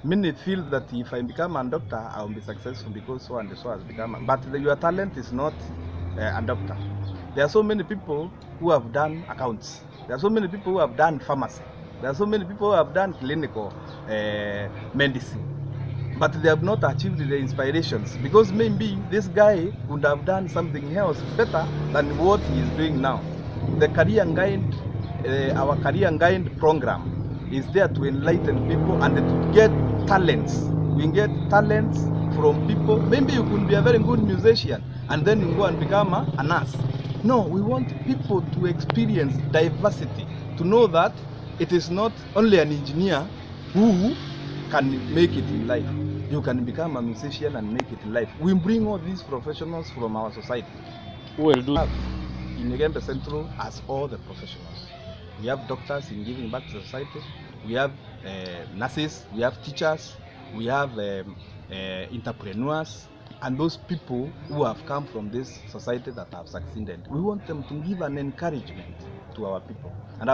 Many feel that if I become a doctor, I will be successful because so and so has become. But your talent is not a doctor. There are so many people who have done accounts. There are so many people who have done pharmacy. There are so many people who have done clinical medicine. But they have not achieved the inspirations because maybe this guy would have done something else better than what he is doing now. The career guide, our career guide program is there to enlighten people and to get talents. We get talents from people. Maybe you could be a very good musician and then you go and become a nurse. No, we want people to experience diversity, to know that it is not only an engineer who can make it in life. You can become a musician and make it in life. We bring all these professionals from our society. Who will do In Igembe Central as all the professionals. We have doctors in giving back to society. We have nurses. We have teachers. We have entrepreneurs. And those people who have come from this society that have succeeded. We want them to give an encouragement to our people. And